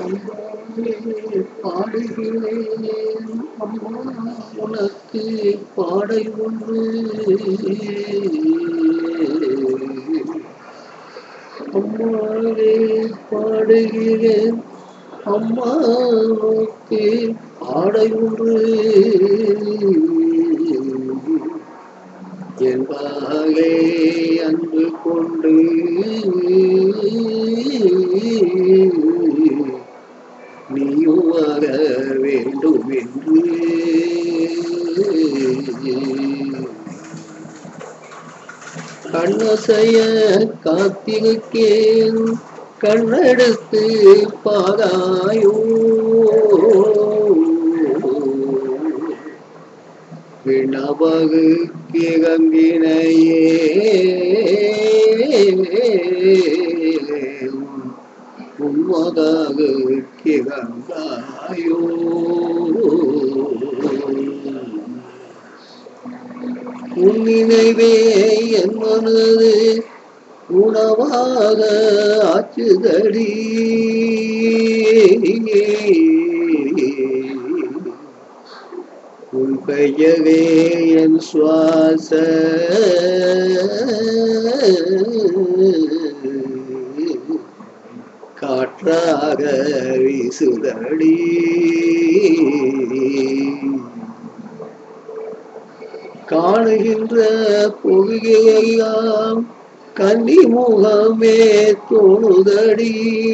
அம்மாவே பாடுகிறேன் அம்மா உனக்கு பாடை ஒன்று. அம்மாவே பாடுகிறேன் அம்மாவுக்கு பாடை ஒன்று. என்பாலே அன்பு கொண்டு நீயும் வர வேண்டும் என்று கண்ணசைய காத்திருக்கேன் கண்ணெடுத்து பாராயோ. விண்ணவகு கிழங்கினையே உன்மதாக கிழங்காயோ. உன் நினைவே என் மனது உணவாக ஆச்சுதடி. உன் பெயரே என் சுவாச காற்றாக வீசுதடி. காணுகின்ற பொய்கையெல்லாம் கன்னி முகமே தோணுதடி.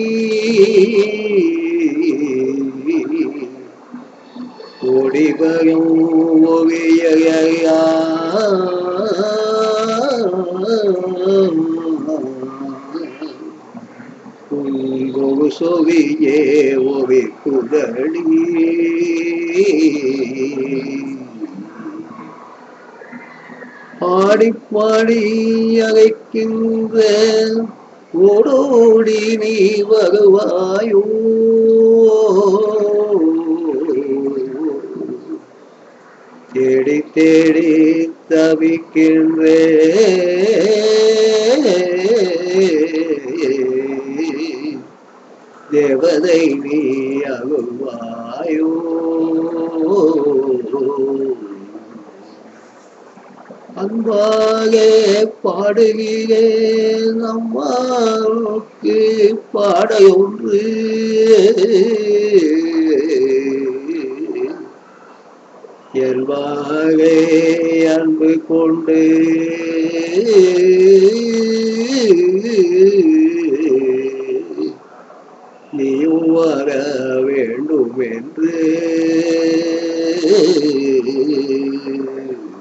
ஓடி வரும் ஓவியா உங்கொரு சொவியே ஓவி குதடி. பாடி பாடி அழைக்கின்ற ஓடோடி நீ வருவாயோ. தேடி தேடி தவிக்கின்ற தேவதை நீ அருள்வாயோ. அன்பாக பாடுகிறேன் அம்மாவுக்கு பாடை ஒன்று. இயல்பாக அன்பு கொண்டு நீயும் வர வேண்டும் என்று